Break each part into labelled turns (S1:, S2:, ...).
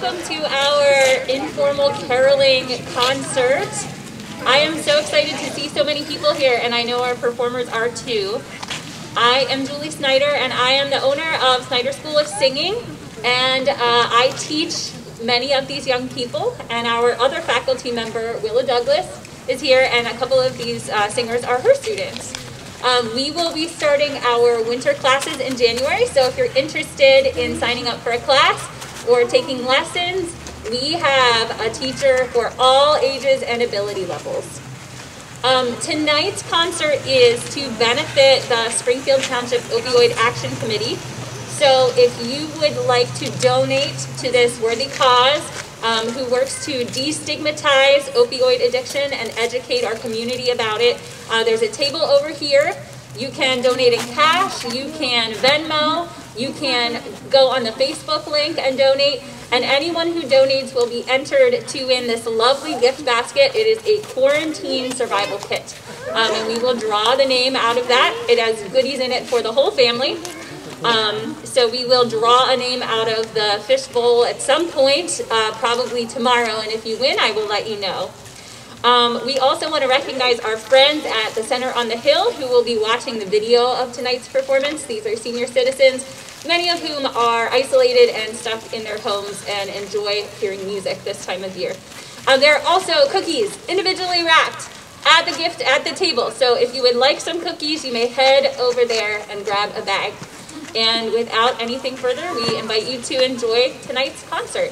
S1: welcome to our informal caroling concert. I am so excited to see so many people here, and I know our performers are too. I am Julie Snyder, and I am the owner of Snyder School of Singing, and I teach many of these young people, and our other faculty member, Willa Douglas, is here, and a couple of these singers are her students. We will be starting our winter classes in January, so if you're interested in signing up for a class or taking lessons, we have a teacher for all ages and ability levels. Tonight's concert is to benefit the Springfield Township Opioid Action Committee. So if you would like to donate to this worthy cause, who works to destigmatize opioid addiction and educate our community about it, there's a table over here. You can donate in cash, you can Venmo, you can go on the Facebook link and donate, and anyone who donates will be entered to win this lovely gift basket. It is a quarantine survival kit, and we will draw the name out of that. It has goodies in it for the whole family. So we will draw a name out of the fishbowl at some point, probably tomorrow, and if you win, I will let you know. We also want to recognize our friends at the Center on the Hill who will be watching the video of tonight's performance. These are senior citizens, many of whom are isolated and stuck in their homes and enjoy hearing music this time of year. There are also cookies, individually wrapped, at the table. So if you would like some cookies, you may head over there and grab a bag. And without anything further, we invite you to enjoy tonight's concert.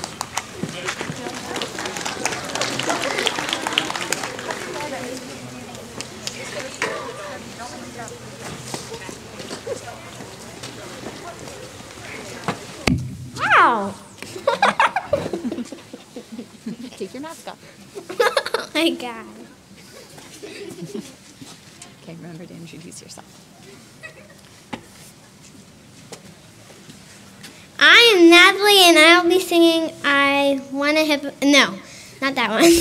S2: Wow!
S3: Take your mask off.
S2: Oh my God.
S3: Okay, remember to introduce yourself.
S2: I am Natalie, and I'll be singing I Wanna Hip... No, not that one.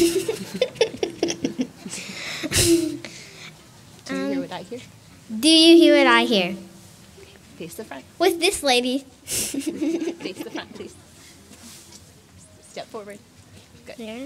S3: Do you hear what I hear?
S2: Do you hear what I hear?
S3: Face the front.
S2: With this lady.
S3: Face the front, please. Step forward. Good.
S2: There.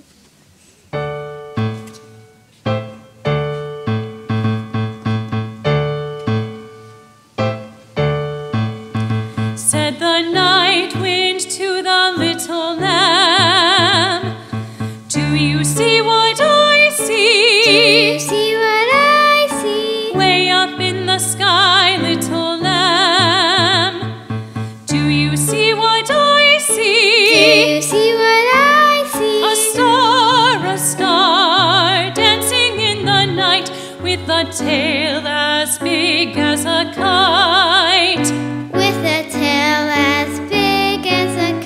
S4: Said the night wind to the little lamb, do you see what I see?
S2: Do you see what I see?
S4: Way up in the sky, little lamb, do you see what I see?
S2: Do you see what I see?
S4: A star, dancing in the night, with a tail as big as a kite.
S2: With a tail as big as a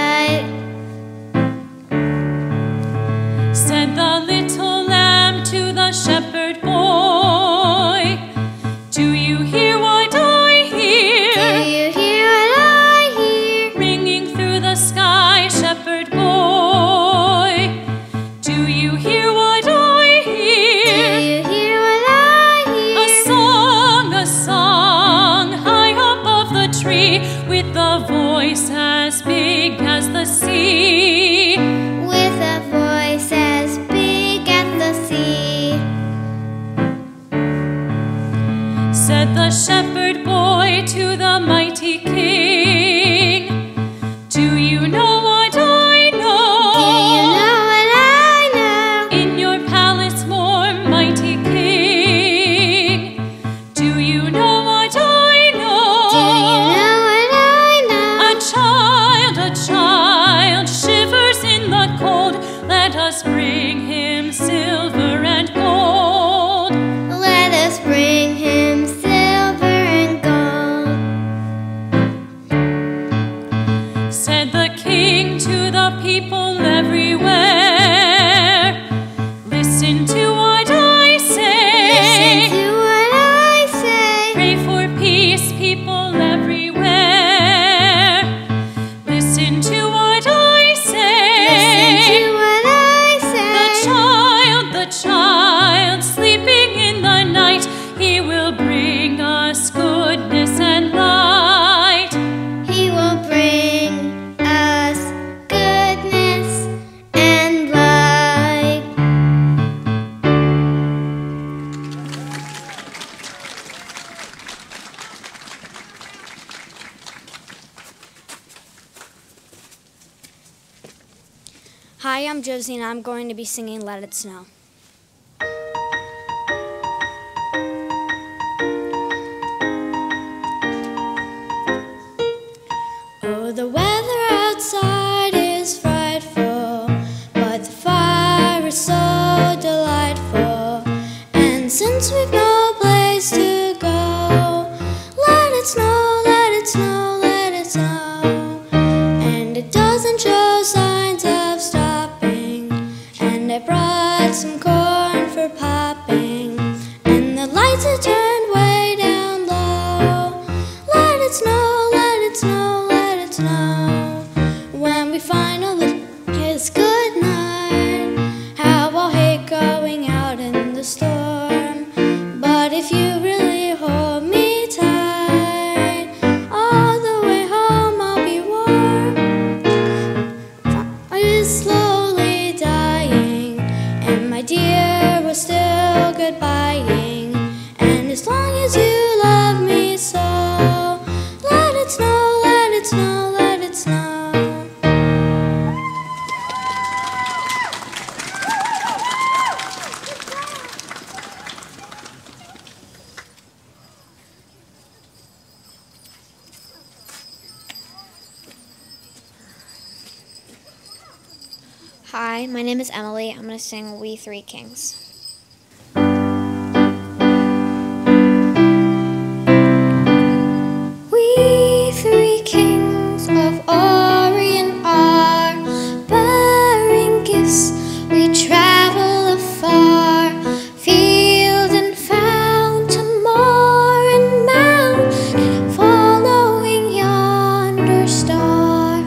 S2: kite.
S4: Said the little lamb to the shepherd boy, do you hear what I hear?
S2: Do you hear what I hear?
S4: Ringing through the sky, shepherd boy, do you hear what I hear?
S2: Do you hear what I hear?
S4: A song, high above the tree, with a voice as big as the sea.
S2: With a voice as big as the sea.
S4: Said the shepherd boy to the mighty king, do you know what I know?
S2: Do you know what I know?
S4: In your palace more mighty king, do you know what I know?
S2: Do you know what I know?
S4: A child shivers in the cold. Let us bring him silver and gold.
S2: Let us bring him silver and gold.
S4: Said the king to the people everywhere, listen to what I say.
S2: Listen to what I say.
S4: Pray for peace, people everywhere. Listen to what I say.
S2: Listen to what I say.
S4: The child, sleeping in the night, he will bring us goodness and light.
S2: He will bring us good.
S5: Hi, I'm Josie, and I'm going to be singing Let It Snow. Oh, the weather outside is frightful, but the fire is so delightful. And since we've no place to go, let it snow, let it snow, let it snow. And it doesn't show signs of stopping. And I brought some corn for popping. And the lights are turned way down low. Let it snow, let it snow, let it snow. When we finally kiss goodnight, how I'll hate going out in the storm. But if you really hold me tight, all the way home I'll be warm. Fire is slowly dying, and my dear, we're still goodbying. And as long as you love me so, let it snow, let it snow, let it snow.
S2: Hi, my name is Emily. I'm going to sing We Three Kings. We three kings of Orient are bearing gifts. We travel afar, field and fountain, moor and mountain, following yonder star.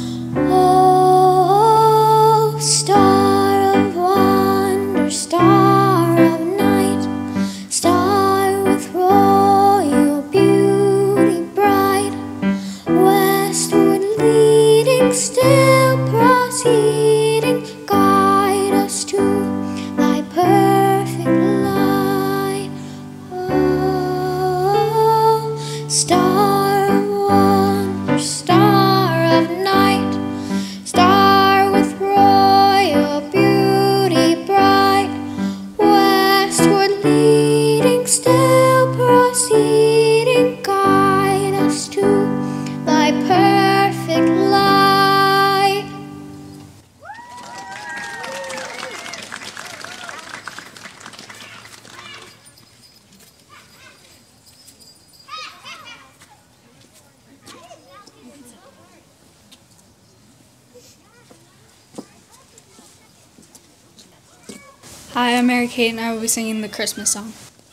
S2: Oh, star of wonder, star of night, star with royal beauty bright, westward leading, still proceeding, guide us to thy perfect light. Oh, star of wonder, star of night, star with royal beauty bright, westward leading, still proceeding, guide us to thy perfect light.
S6: Hi, I'm Mary Kate, and I will be singing the Christmas song.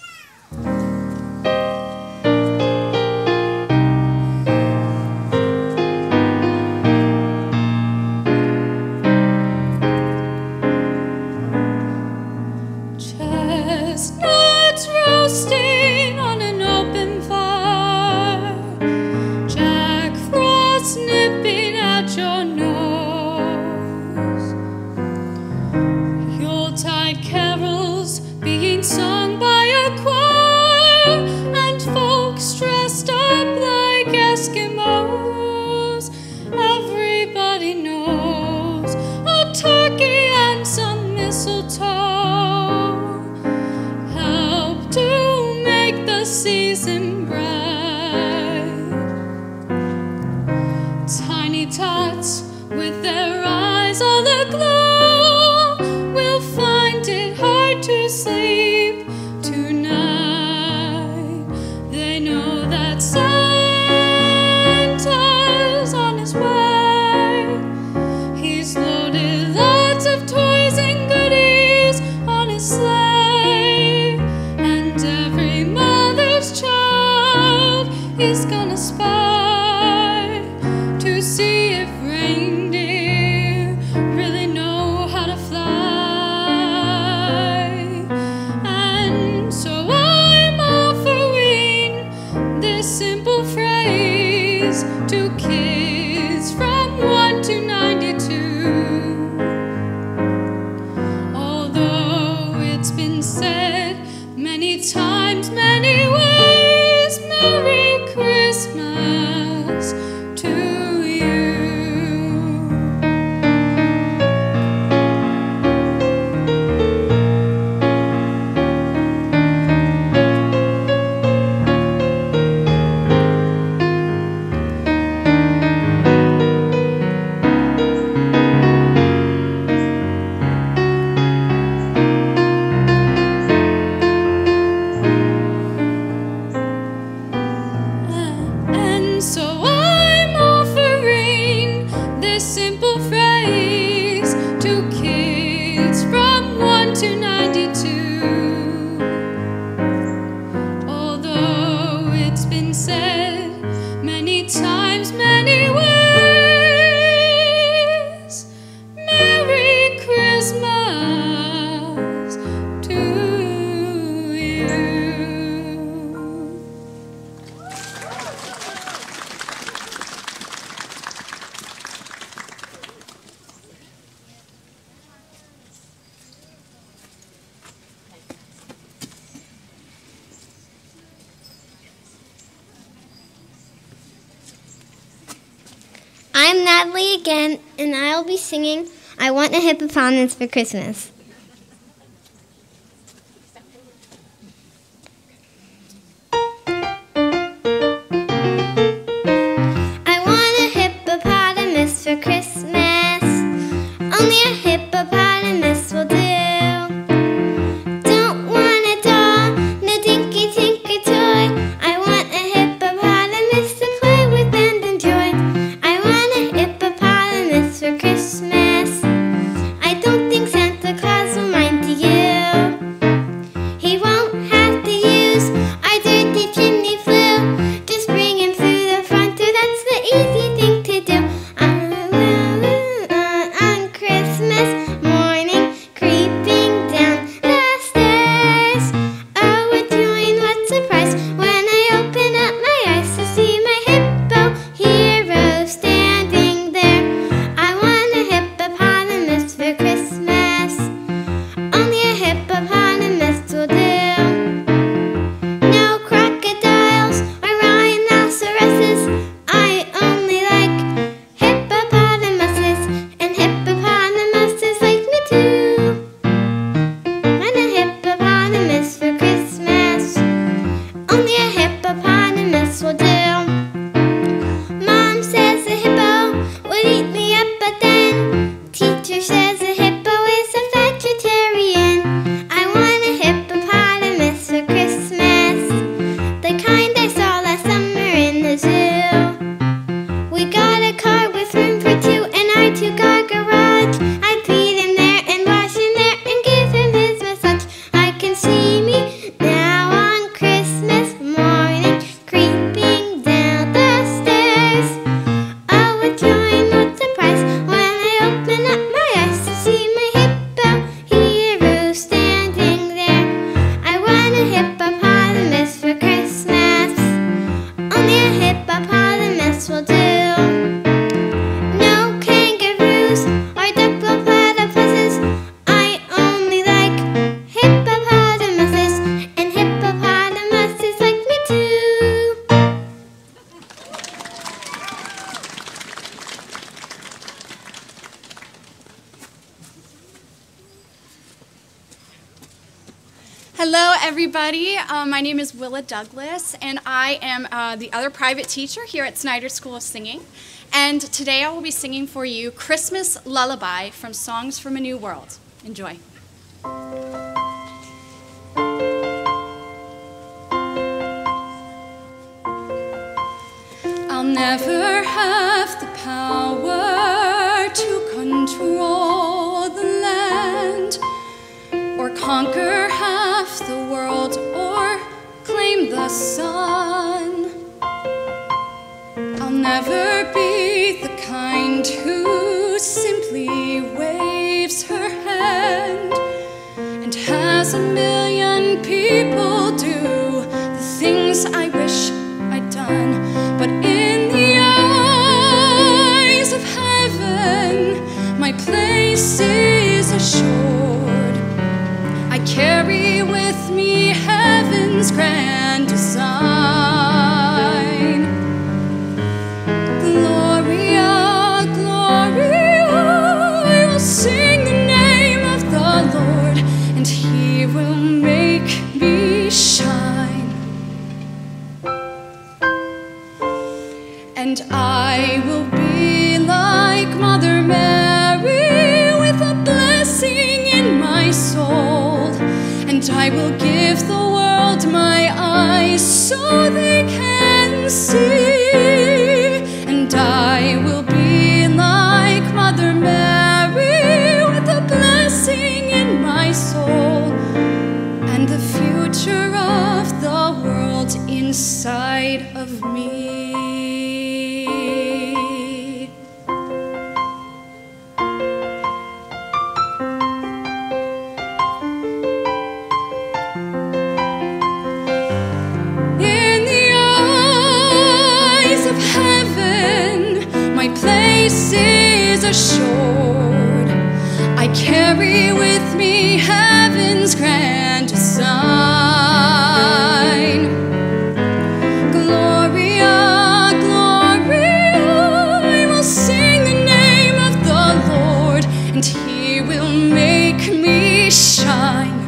S4: Chestnuts roasting on an open fire, Jack Frost nipping at your nose, Yuletide carols being sung by a choir, and folks dressed up like Eskimos. Everybody knows a turkey and some mistletoe help to make the season bright. Tiny tots with their eyes all aglow will find it hard to sleep tonight. They know that Santa's on his way. He's loaded lots of toys and goodies on his sleigh, and every mother's child is gonna spy to see if reindeer really know
S2: Hadley again, and I'll be singing I Want a Hippopotamus for Christmas. I want a hippopotamus for Christmas. Only a hippopotamus will do. Don't want a doll, no dinky tinky toy. I want a hippopotamus to play with and enjoy. I want a hippopotamus for Christmas. I don't think Santa Claus will mind to you. He won't have to use our dirty chimney flue. Just bring him through the front door, that's the easy thing to do. On Christmas morning, creeping down the stairs. Oh, what joy and what surprise when I open up my eyes to see my hippo hero standing there. I want a hippopotamus for Christmas. Only a hippopotamus will do. No crocodiles or rhinoceroses. I only like hippopotamuses, and hippopotamuses like me too. Want a hippopotamus for Christmas. Only a hippopotamus will do. Mom says a hippo would eat me up, but then teacher says a hippo is a vegetarian. I want a hippopotamus for Christmas, the kind I saw last summer in the zoo. We got a car with room for two in our two-car garage. I'd feed him there and wash him there and give him his massage. I can see me now on Christmas morning, creeping down the stairs. Oh, what joy and what surprise when I open up my eyes to see my hippo hero standing there. I want a hippopotamus for Christmas. Only a hippopotamus will do. No kangaroos or duckbill platypuses. I only like hippopotamuses, and hippopotamuses like me too.
S7: Hello, everybody. My name is Willa Douglas, and I am the other private teacher here at Snyder School of Singing. And today I will be singing for you Christmas Lullaby from Songs from a New World. Enjoy. I'll never have the power to control the land, or conquer half the world, or claim the sun. I'll never be the kind who simply waves her hand and has a million people do the things I wish I'd done. But in the eyes of heaven, my place is assured. I carry with me heaven's grand design. Gloria, Gloria, I will sing the name of the Lord, and He will make me shine. And I will be like Mother Mary, with a blessing in my soul. And I will give the world my eyes so they can see. And I will be like Mother Mary, with a blessing in my soul, and the future of the world inside of me. In the eyes of heaven, my place is assured. I carry with me heaven's grand design. Gloria, Gloria, I will sing the will make me shine.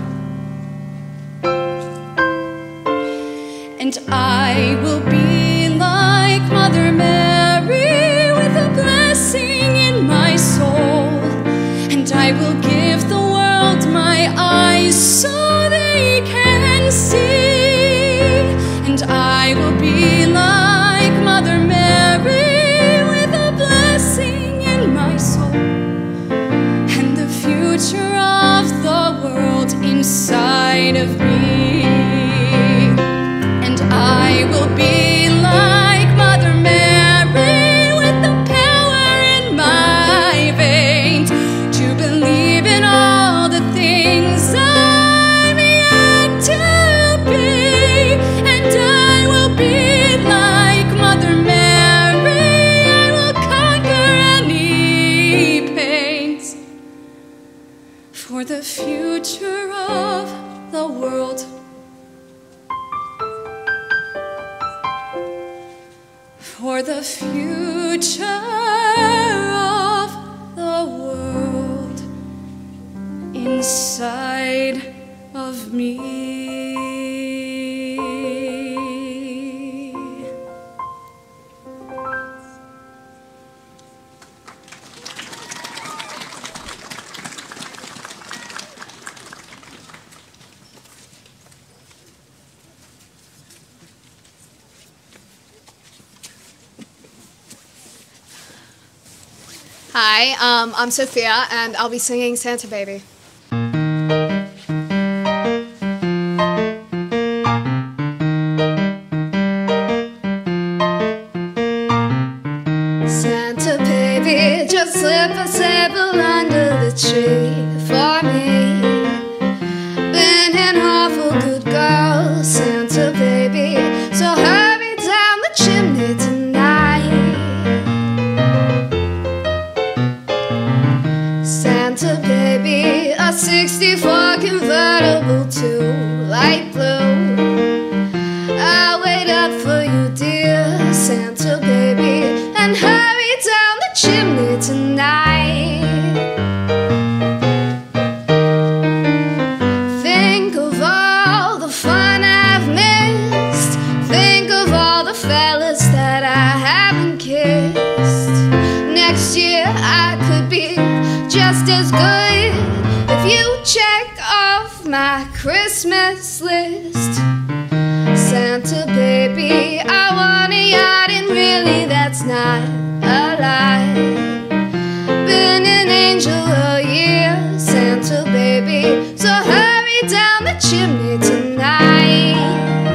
S7: And I will be like Mother Mary with a blessing in my soul. And I will give the world my eyes so they can see. And I will be like Mother Mary with a blessing in my soul. And the future of the world inside of me. And I will be like Mother Mary with the power in my veins to believe in all the things I'm yet to be. And I will be like Mother Mary. I will conquer any pains for the future of the world. For the future of the world inside of me.
S8: Hi, I'm Sophia, and I'll be singing Santa Baby. Santa Baby, just slip a sable under the tree for me. Been an awful good girl, Santa Baby, so hurry down the chimney tonight. Santa Baby, a 64 convertible to light blue. I'll wait up for you, dear Santa Baby, and hurry down the chimney tonight. Think of all the fun I've missed. Think of all the fellas that I haven't kissed. Next year I could be just as good if you check off my Christmas list. Santa Baby, I want a yacht, and really that's not a lie. Been an angel a year, Santa Baby, so hurry down the chimney tonight.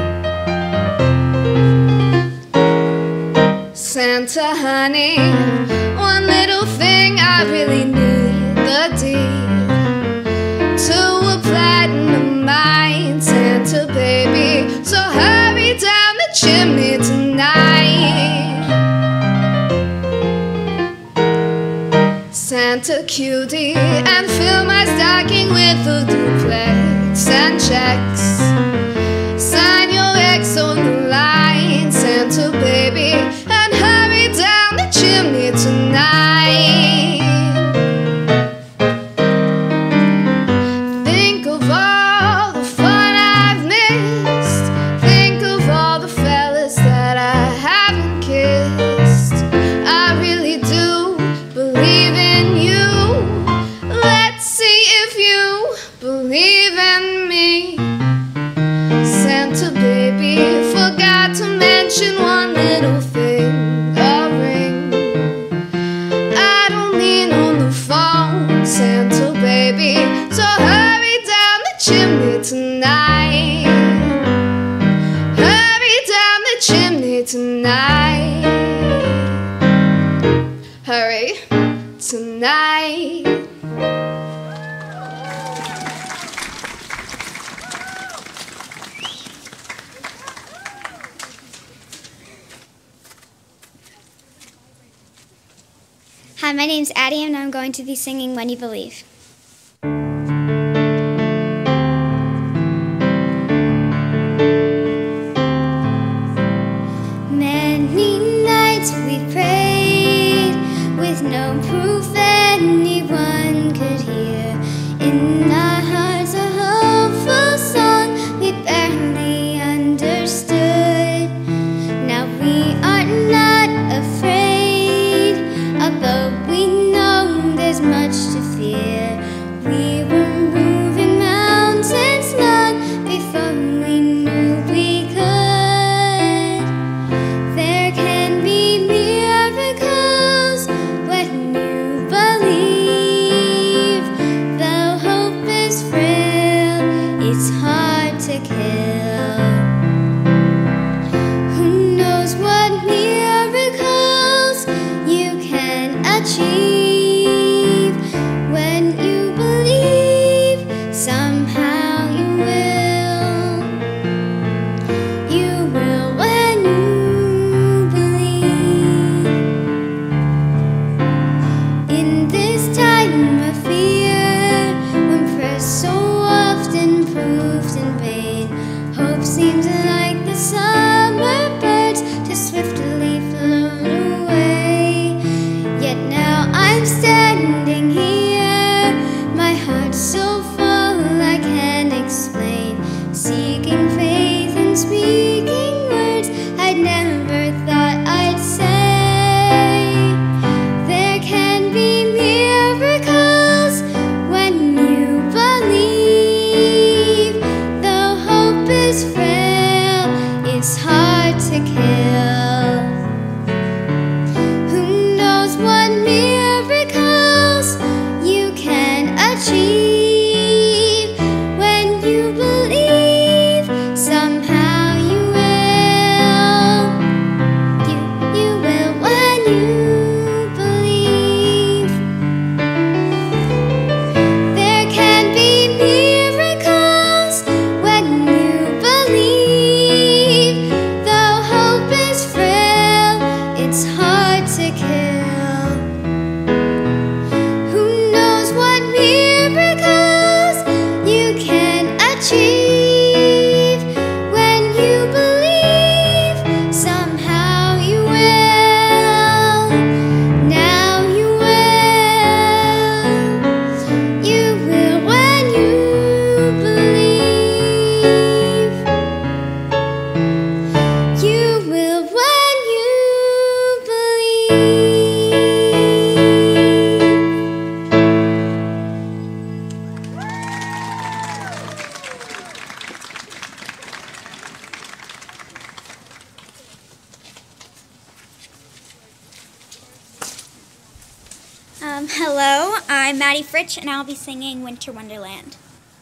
S8: Santa honey, one little thing I really need, the deed to a platinum mine, Santa Baby, so hurry down the chimney tonight. Santa cutie, and fill my stocking with a duplex and checks. Sign your ex on the line, Santa Baby, and hurry down the chimney tonight. Think of all the fun I've missed. Think of all the fellas that I haven't kissed. I really do believe in you. Let's see if you believe in me. Santa Baby, forgot to mention one little thing, a ring. I don't mean on the phone, Santa Baby, so hurry down the chimney tonight. Hurry down the chimney tonight. Hurry tonight.
S2: Hi, my name's Addie, and I'm going to be singing When You Believe. Many nights we prayed with no proof anyone could hear.
S9: I'm Maddie Fritsch, and I'll be singing Winter Wonderland.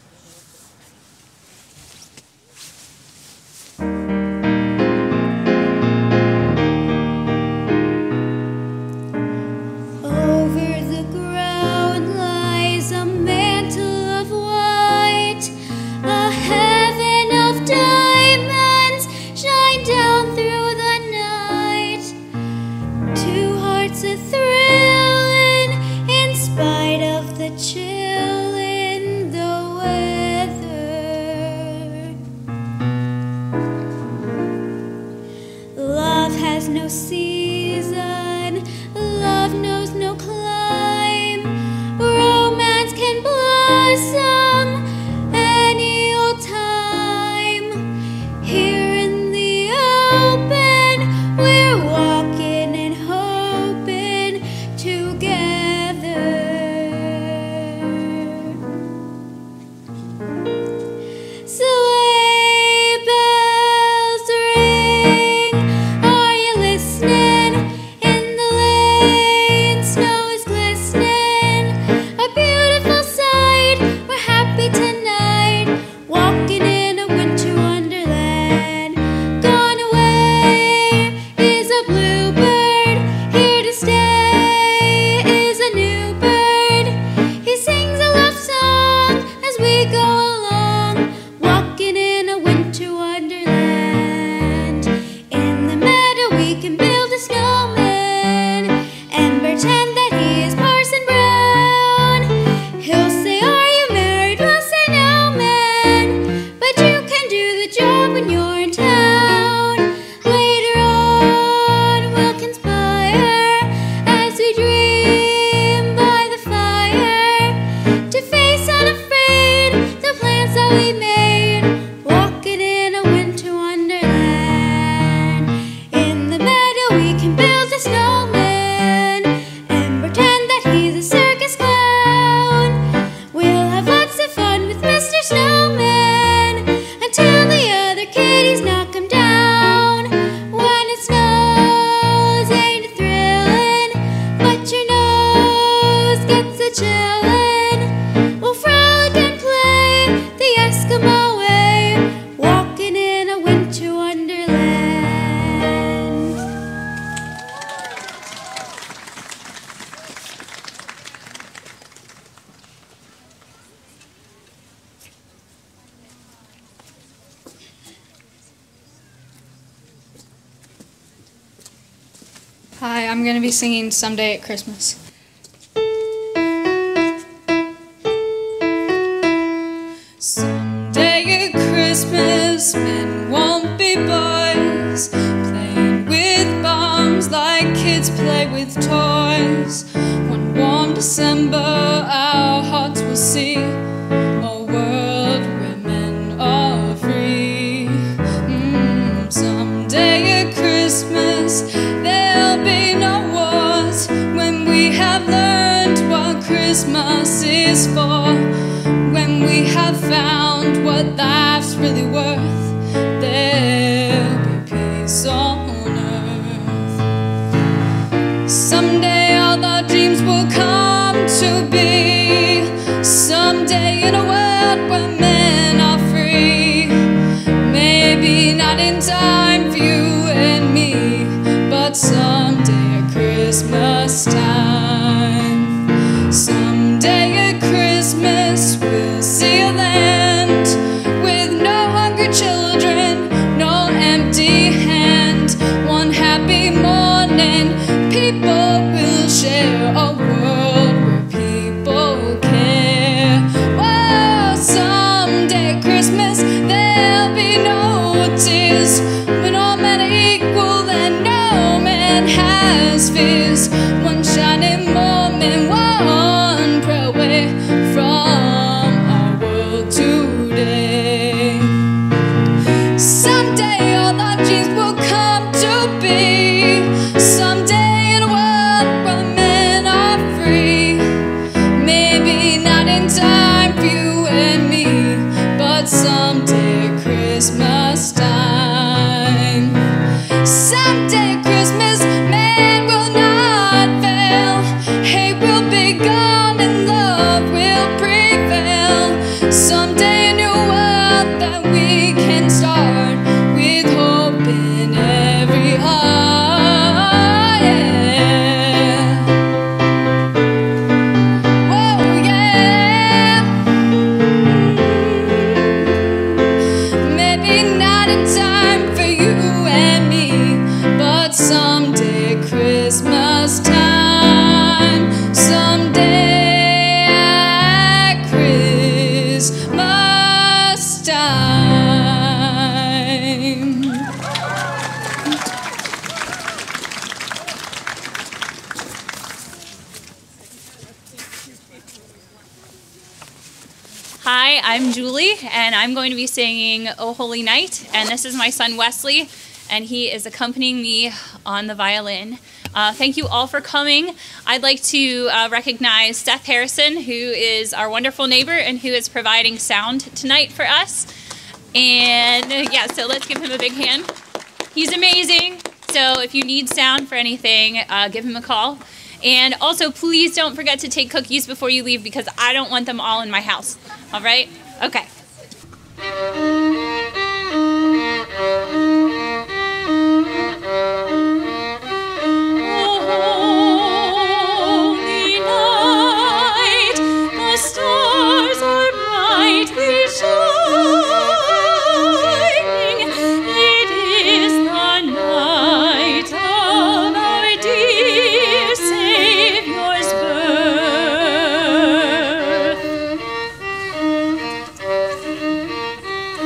S5: Over the ground lies a mantle of white, a heaven of diamonds shine down through the night. Two hearts a-thrilling in spite of the chill in the weather. Love has no season, love knows no climb, romance can blossom any old time. Here in the open, we're walking and hoping together. Sleigh bells ring, are you listening? In the lane, snow is glistening, a beautiful sight. We're happy tonight, walking in a winter wonderland. Gone away is a bluebird, here to stay is a new bird. He sings a love song as we go along, walking in a winter wonderland. In the meadow we can build a snowman and pretend that he is Parson Brown. He'll say, "Are you married?" We'll say, "No, man," but you can do the job when you're in town. Later on we'll conspire as we dream by the fire to face unafraid the plans that we made, walking in a winter wonderland. In the meadow we can build a snowman and pretend that he's a circus clown. We'll have lots of fun with Mr. Snowman until the other kitties knock him down. When it snows, ain't it thrilling? But your nose gets a chillin'. We'll frolic and play the Eskimo way, walking in a winter wonderland.
S6: Hi, I'm going to be singing Someday at Christmas.
S7: Someday at Christmas, men won't be boys, playing with bombs like kids play with toys. One warm December, our hearts will see a world where men are free. Someday at Christmas, there'll be no wars when we have learned what Christmas is for. When we have found what life's really worth, there'll be peace on earth. Someday all our dreams will come to be. Someday in a world where men are free. Maybe not in time for you and me, but someday at Christmas time. Someday at Christmas we'll see a land with no hungry children, no empty hand. One happy morning, people will share a world Someday a new world that we can start with hope in every heart. Yeah. Whoa, yeah. Maybe not in time for you and me, but someday Christmas time, someday at Christmas time.
S4: Hi, I'm Julie, and I'm going to be singing "O Holy Night," and this is my son Wesley, and he is accompanying me on the violin. Thank you all for coming. I'd like to recognize Seth Harrison, who is our wonderful neighbor and who is providing sound tonight for us. And yeah, so let's give him a big hand. He's amazing. So if you need sound for anything, give him a call. And also, please don't forget to take cookies before you leave, because I don't want them all in my house. All right? Okay. Holy night, the stars are brightly shining. It is the night of our dear Savior's birth.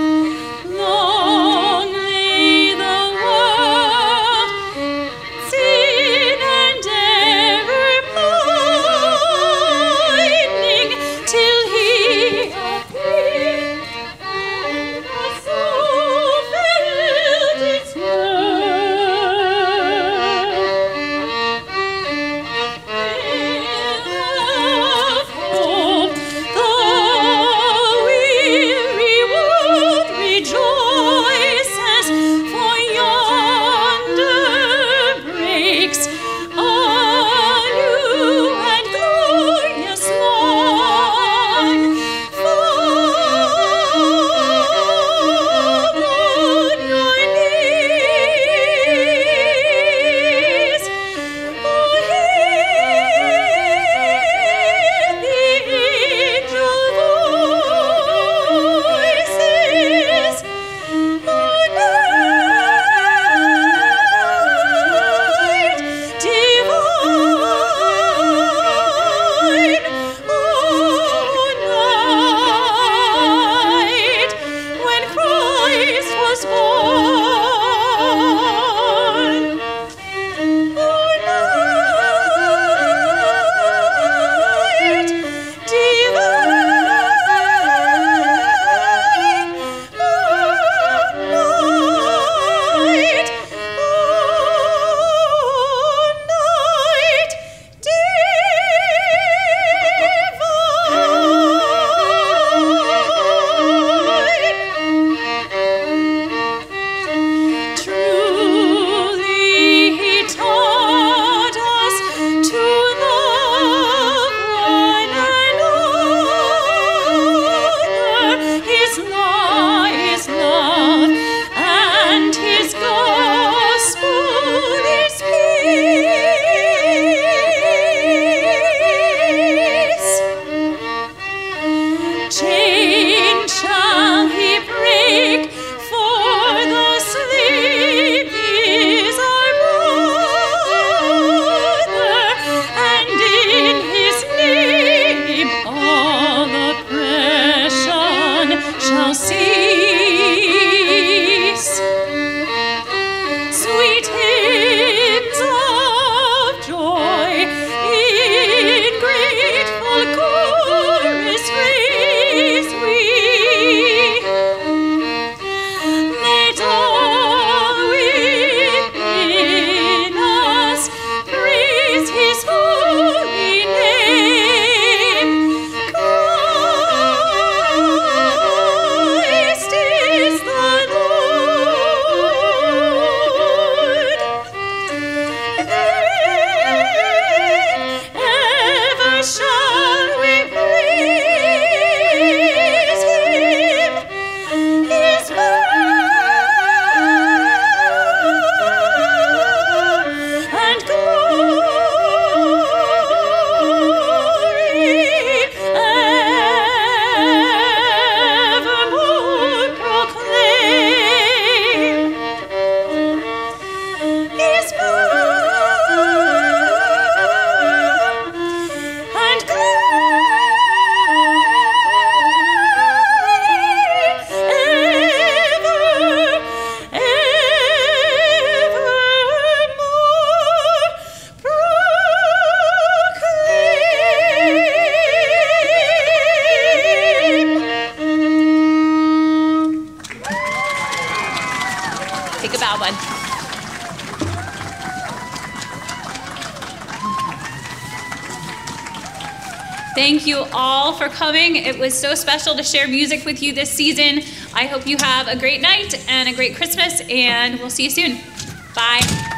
S4: Thank you all for coming. It was so special to share music with you this season. I hope you have a great night and a great Christmas, and we'll see you soon. Bye.